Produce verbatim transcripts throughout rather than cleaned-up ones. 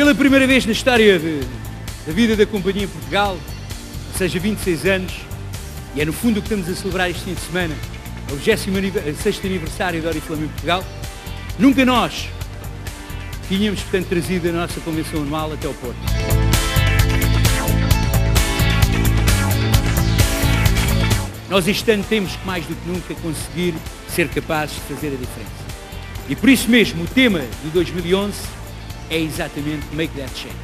Pela primeira vez na história de, da vida da companhia em Portugal, ou seja, vinte e seis anos, e é no fundo o que estamos a celebrar este fim de semana, é o vigésimo sexto aniversário da Oriflame em Portugal, nunca nós tínhamos, portanto, trazido a nossa convenção anual até ao Porto. Nós este ano temos que, mais do que nunca, conseguir ser capazes de fazer a diferença. E por isso mesmo, o tema de dois mil e onze é exatamente Make That Change.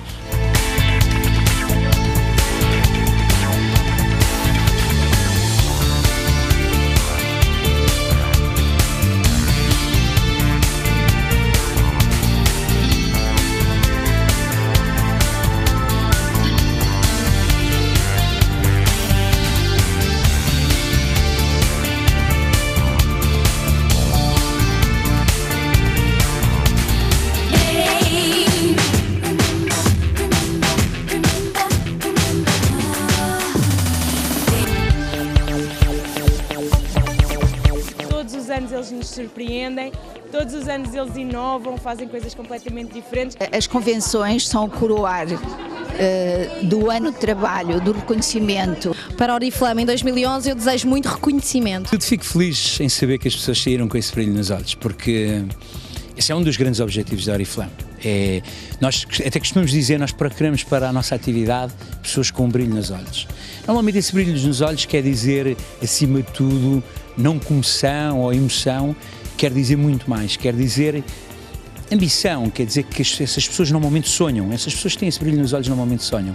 Todos os anos eles nos surpreendem, todos os anos eles inovam, fazem coisas completamente diferentes. As convenções são o coroar uh, do ano de trabalho, do reconhecimento. Para a Oriflame em dois mil e onze eu desejo muito reconhecimento. Eu fico feliz em saber que as pessoas saíram com esse brilho nos olhos, porque esse é um dos grandes objetivos da Oriflame. É, nós até costumamos dizer, nós procuramos para a nossa atividade pessoas com um brilho nos olhos. Normalmente esse brilho nos olhos quer dizer, acima de tudo, não comoção ou emoção, quer dizer muito mais, quer dizer ambição, quer dizer que essas pessoas normalmente sonham, essas pessoas que têm esse brilho nos olhos normalmente sonham.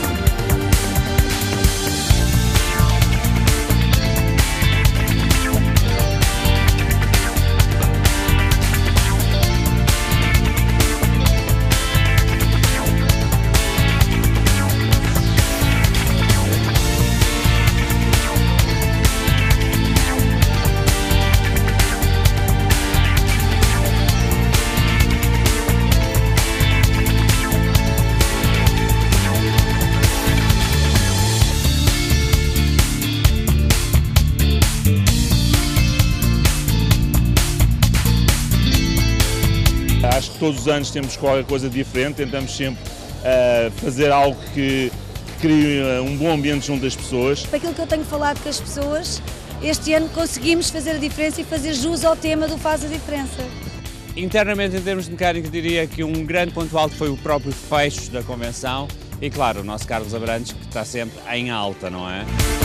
Acho que todos os anos temos qualquer coisa diferente, tentamos sempre uh, fazer algo que crie um bom ambiente junto das pessoas. Aquilo que eu tenho falado com as pessoas, este ano conseguimos fazer a diferença e fazer jus ao tema do Faz a Diferença. Internamente, em termos de mecânica, diria que um grande ponto alto foi o próprio fecho da convenção e, claro, o nosso Carlos Abrantes, que está sempre em alta, não é?